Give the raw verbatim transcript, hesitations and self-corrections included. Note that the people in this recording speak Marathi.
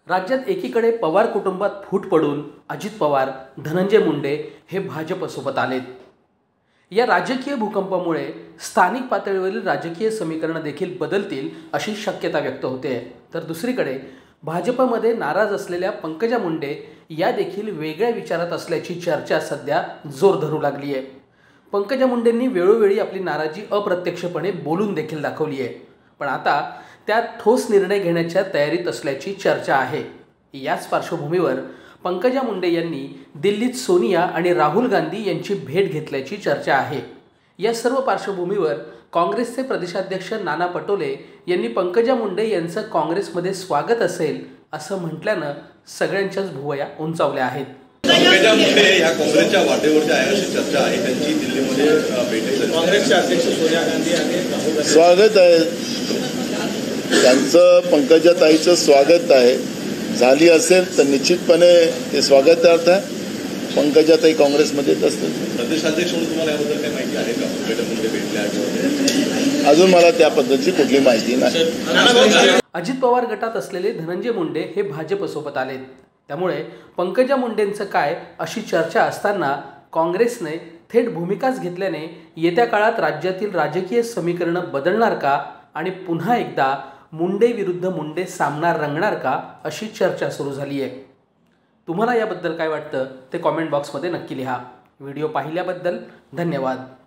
राज्यात एकीकडे पवार कुटुंबात फूट पडून अजित पवार, धनंजय मुंडे हे भाजपसोबत आलेत। या राजकीय भूकंपामुळे स्थानिक पातळीवरील राजकीय समीकरण देखील बदलतील अशी शक्यता व्यक्त होते। तर दुसरीकडे भाजपमध्ये नाराज असलेल्या पंकजा मुंडे या देखील वेगळ्या विचारात असल्याची चर्चा सध्या जोर धरू लागली आहे। पंकजा मुंडेंनी वेळोवेळी आपली नाराजी अप्रत्यक्षपणे बोलून देखील दाखवली आहे, पण आता त्या ठोस निर्णय घेण्याच्या तयारीत असल्याची चर्चा आहे। याच पार्श्वभूमीवर पंकजा मुंडे यांनी दिल्लीत सोनिया आणि राहुल गांधी यांची भेट घेतल्याची चर्चा आहे। या सर्व पार्श्वभूमीवर काँग्रेसचे प्रदेशाध्यक्ष नाना पटोले यांनी पंकजा मुंडे यांचं काँग्रेसमध्ये स्वागत असेल असं म्हटल्यानं सगळ्यांच्याच भुवया उंचावल्या आहेत। पंकजा मुंडे या काँग्रेसच्या वाटेवरती आहे अशी चर्चा आहे। त्यांची दिल्लीमध्ये भेट काँग्रेसचे अध्यक्ष सोनिया गांधी आणि स्वागत आहे त्यांचं, पंकजाताईचं स्वागत आहे। झाली असेल तर निश्चितपणे ते स्वागतार्थ आहे। पंकजाताई काँग्रेसमध्येच असतील। प्रदेशाध्यक्ष म्हणून तुम्हाला याबद्दल काही माहिती आहे का? पंकजा मुंडे भेटल्या अजून मला त्या पद्धतीची कुठली माहिती नाही। अजित पवार गटात असलेले धनंजय मुंडे हे भाजपसोबत आलेत, त्यामुळे पंकजा मुंडेंचं काय अशी चर्चा असताना काँग्रेसने थेट भूमिकाच घेतल्याने येत्या काळात राज्यातील राजकीय समीकरण बदलणार का आणि पुन्हा एकदा मुंडे विरुद्ध मुंडे सामना रंगणार का अशी चर्चा सुरू झाली आहे। तुम्हाला याबद्दल काय वाटतं ते कॉमेंट बॉक्समध्ये नक्की लिहा। व्हिडिओ पाहिल्याबद्दल धन्यवाद।